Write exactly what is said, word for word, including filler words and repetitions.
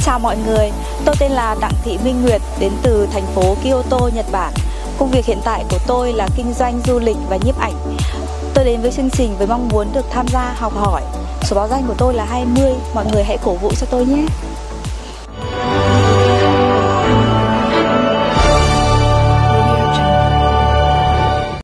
chào mọi người, tôi tên là Đặng Thị Minh Nguyệt, đến từ thành phố Kyoto, Nhật Bản. Công việc hiện tại của tôi là kinh doanh du lịch và nhiếp ảnh. Tôi đến với chương trình với mong muốn được tham gia học hỏi. Số báo danh của tôi là hai mươi, mọi người hãy cổ vũ cho tôi nhé.